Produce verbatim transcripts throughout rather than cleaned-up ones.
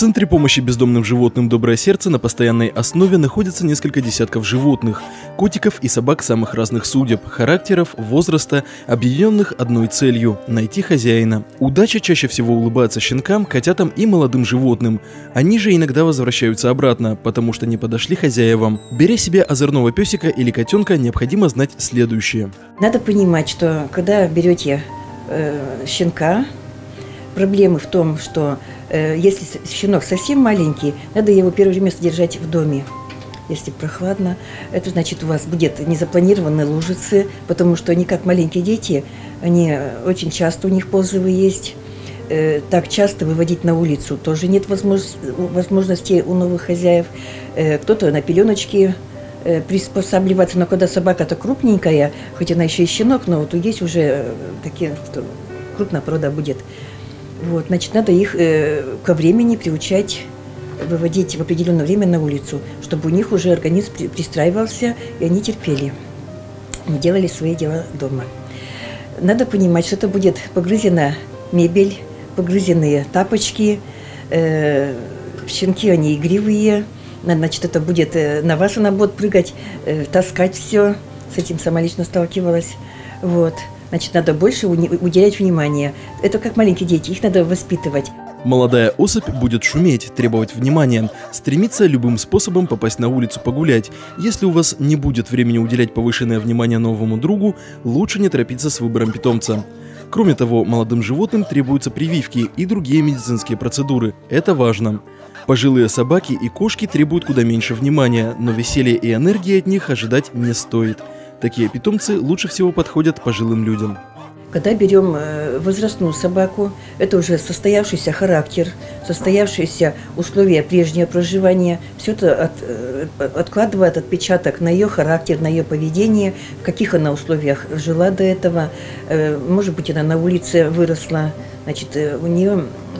Центре помощи бездомным животным «Доброе сердце» на постоянной основе находится несколько десятков животных, котиков и собак самых разных судеб, характеров, возраста, объединенных одной целью – найти хозяина. Удача чаще всего улыбается щенкам, котятам и молодым животным. Они же иногда возвращаются обратно, потому что не подошли хозяевам. Беря себе озорного песика или котенка, необходимо знать следующее. Надо понимать, что когда берете э, щенка, проблемы в том, что э, если щенок совсем маленький, надо его первое время содержать в доме. Если прохладно, это значит, у вас будет незапланированные лужицы, потому что они как маленькие дети, они очень часто у них позывы есть. Э, так часто выводить на улицу тоже нет возможности, возможностей у новых хозяев. Э, кто-то на пеленочке э, приспосабливаться, но когда собака-то крупненькая, хоть она еще и щенок, но вот есть уже э, такие, что крупная порода будет. Вот, значит, надо их э, ко времени приучать, выводить в определенное время на улицу, чтобы у них уже организм при, пристраивался, и они терпели, не делали свои дела дома. Надо понимать, что это будет погрызена мебель, погрызенные тапочки, э, щенки, они игривые, значит, это будет э, на вас она будет прыгать, э, таскать все, с этим сама лично сталкивалась, вот. Значит, надо больше уделять внимание. Это как маленькие дети, их надо воспитывать. Молодая особь будет шуметь, требовать внимания, стремиться любым способом попасть на улицу погулять. Если у вас не будет времени уделять повышенное внимание новому другу, лучше не торопиться с выбором питомца. Кроме того, молодым животным требуются прививки и другие медицинские процедуры. Это важно. Пожилые собаки и кошки требуют куда меньше внимания, но веселья и энергии от них ожидать не стоит. Такие питомцы лучше всего подходят пожилым людям. Когда берем возрастную собаку, это уже состоявшийся характер, состоявшиеся условия прежнего проживания. Все это от, откладывает отпечаток на ее характер, на ее поведение, в каких она условиях жила до этого. Может быть, она на улице выросла, значит, у нее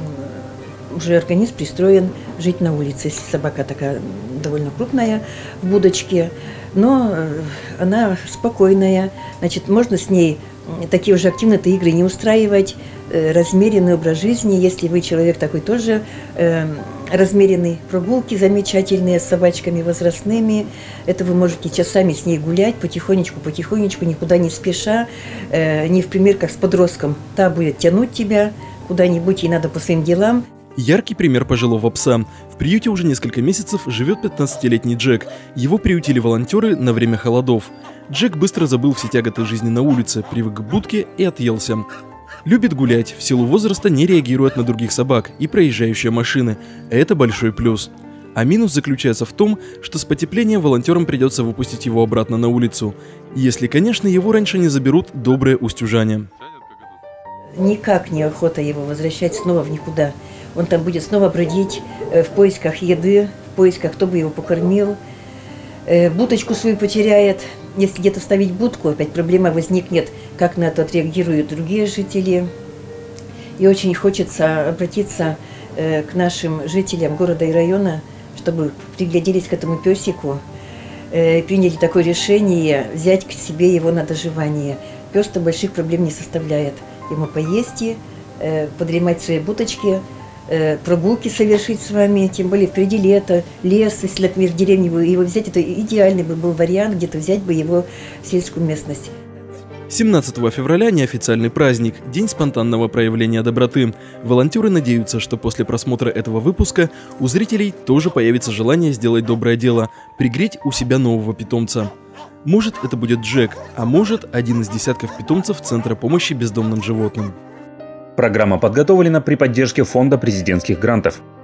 уже организм пристроен жить на улице. Если собака такая довольно крупная в будочке, но она спокойная, значит, можно с ней такие уже активные игры не устраивать, размеренный образ жизни. Если вы человек такой тоже э, размеренный, прогулки замечательные с собачками возрастными, это вы можете часами с ней гулять, потихонечку, потихонечку, никуда не спеша, э, не в пример как с подростком. Та будет тянуть тебя куда-нибудь, ей надо по своим делам. Яркий пример пожилого пса. В приюте уже несколько месяцев живет пятнадцатилетний Джек. Его приютили волонтеры на время холодов. Джек быстро забыл все тяготы жизни на улице, привык к будке и отъелся. Любит гулять, в силу возраста не реагирует на других собак и проезжающие машины. Это большой плюс. А минус заключается в том, что с потеплением волонтерам придется выпустить его обратно на улицу. Если, конечно, его раньше не заберут добрые устюжане. Никак не охота его возвращать снова в никуда. Он там будет снова бродить в поисках еды, в поисках, кто бы его покормил. Будочку свою потеряет. Если где-то ставить будку, опять проблема возникнет, как на это отреагируют другие жители. И очень хочется обратиться к нашим жителям города и района, чтобы пригляделись к этому песику, приняли такое решение взять к себе его на доживание. Пес-то больших проблем не составляет. Ему поесть, подремать в своей будочке, прогулки совершить с вами, тем более впереди лето, лес, если, например, в деревне его взять, это идеальный бы был вариант, где-то взять бы его в сельскую местность. семнадцатого февраля неофициальный праздник, день спонтанного проявления доброты. Волонтеры надеются, что после просмотра этого выпуска у зрителей тоже появится желание сделать доброе дело, пригреть у себя нового питомца. Может, это будет Джек, а может, один из десятков питомцев Центра помощи бездомным животным. Программа подготовлена при поддержке Фонда президентских грантов.